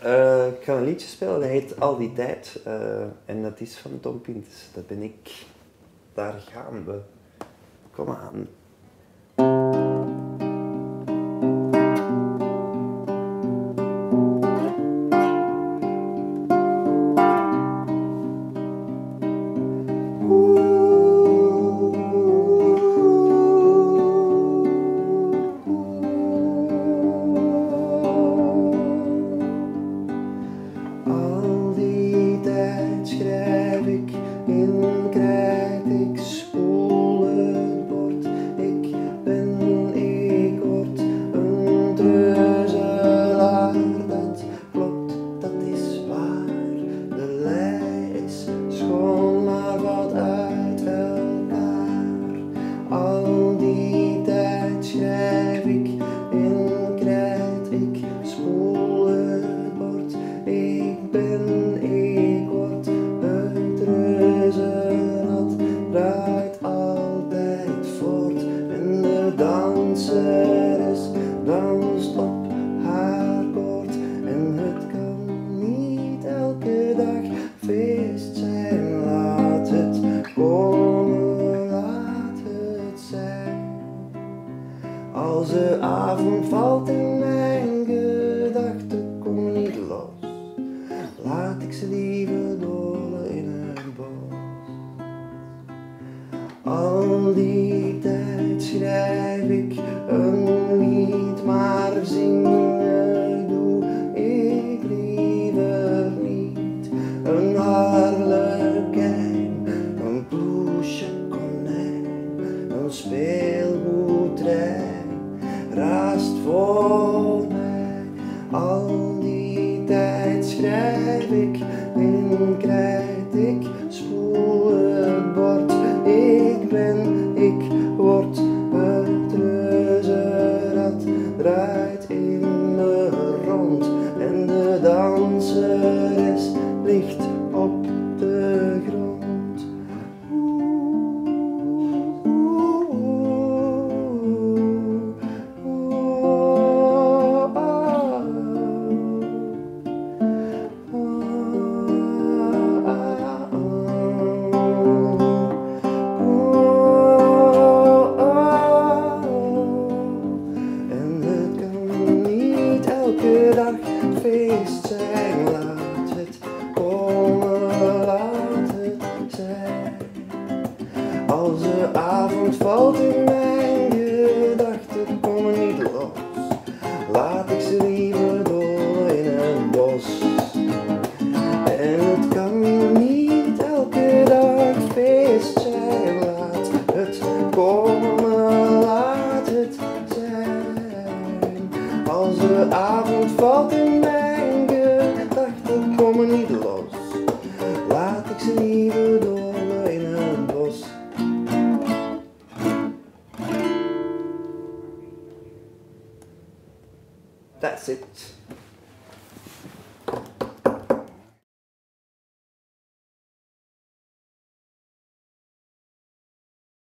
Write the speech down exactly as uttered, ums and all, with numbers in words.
Uh, ik ga een liedje spelen, dat heet Al die tijd. Uh, en dat is van Tom Pintes. Dat ben ik. Daar gaan we. Kom aan. Danseres danst op haar koord en het kan niet elke dag feest zijn. Laat het komen, laat het zijn. Als de avond valt in mijn gedachten, kom niet los. Laat ik ze liever dolen in het bos. Al die tijd schrijf ik een lied, maar zingen doe ik liever niet. Een harlekijn, een ploesje konijn, een speelgoedtrein raast voor mij. Al die tijd schrijf ik in krijt, ik spoel het bord. Ik ben, ik word, het reuzenrad draait in me rond en de danseres ligt op de grond. Oeh, oeh, oeh, oeh, ah, ah, ah, elke dag feest zijn, laat het komen, laat het zijn. Als de avond valt in mijn gedachten, komen niet los. Laat ik ze liever dolen in het bos. En het kan niet elke dag feest zijn, laat het komen, laat het zijn. Als de avond valt in mijn gedachten, komen niet los. Laat ik ze liever dolen in het bos. That's it.